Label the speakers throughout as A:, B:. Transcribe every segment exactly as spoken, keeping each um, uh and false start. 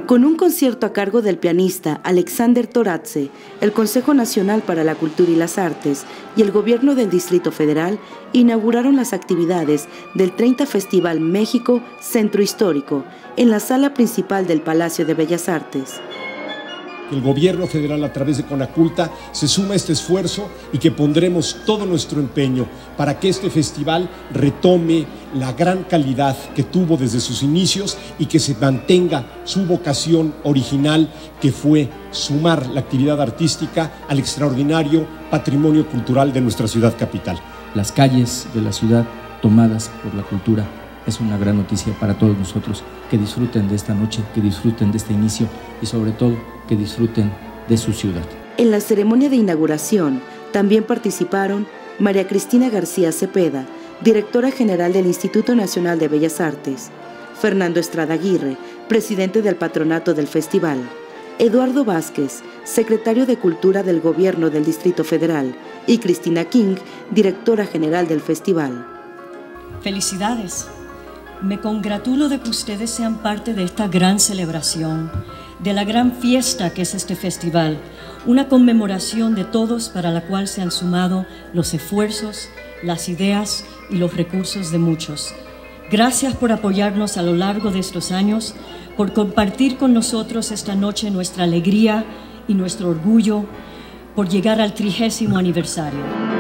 A: Con un concierto a cargo del pianista Alexander Toradze, el Consejo Nacional para la Cultura y las Artes y el Gobierno del Distrito Federal inauguraron las actividades del treinta Festival México Centro Histórico en la sala principal del Palacio de Bellas Artes.
B: El gobierno federal a través de Conaculta se suma a este esfuerzo y que pondremos todo nuestro empeño para que este festival retome la gran calidad que tuvo desde sus inicios y que se mantenga su vocación original, que fue sumar la actividad artística al extraordinario patrimonio cultural de nuestra ciudad capital.
C: Las calles de la ciudad tomadas por la cultura es una gran noticia para todos nosotros. Que disfruten de esta noche, que disfruten de este inicio y sobre todo que disfruten de su ciudad.
A: En la ceremonia de inauguración también participaron María Cristina García Cepeda, directora general del Instituto Nacional de Bellas Artes, Fernando Estrada Aguirre, presidente del patronato del festival, Eduardo Vázquez, secretario de Cultura del Gobierno del Distrito Federal, y Cristina King, directora general del festival.
D: Felicidades. Me congratulo de que ustedes sean parte de esta gran celebración, de la gran fiesta que es este festival, una conmemoración de todos para la cual se han sumado los esfuerzos, las ideas y los recursos de muchos. Gracias por apoyarnos a lo largo de estos años, por compartir con nosotros esta noche nuestra alegría y nuestro orgullo, por llegar al trigésimo aniversario.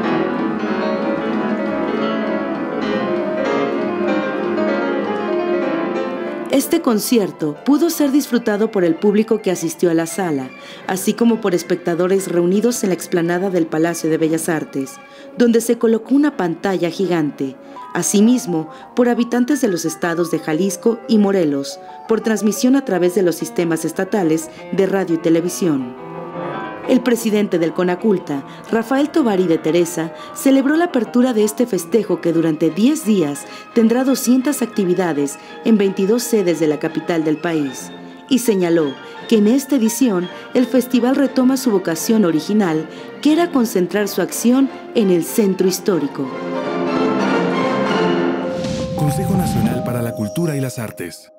A: Este concierto pudo ser disfrutado por el público que asistió a la sala, así como por espectadores reunidos en la explanada del Palacio de Bellas Artes, donde se colocó una pantalla gigante, asimismo por habitantes de los estados de Jalisco y Morelos, por transmisión a través de los sistemas estatales de radio y televisión. El presidente del Conaculta, Rafael Tovar y de Teresa, celebró la apertura de este festejo que durante diez días tendrá doscientas actividades en veintidós sedes de la capital del país, y señaló que en esta edición el festival retoma su vocación original, que era concentrar su acción en el centro histórico.
E: Consejo Nacional para la Cultura y las Artes.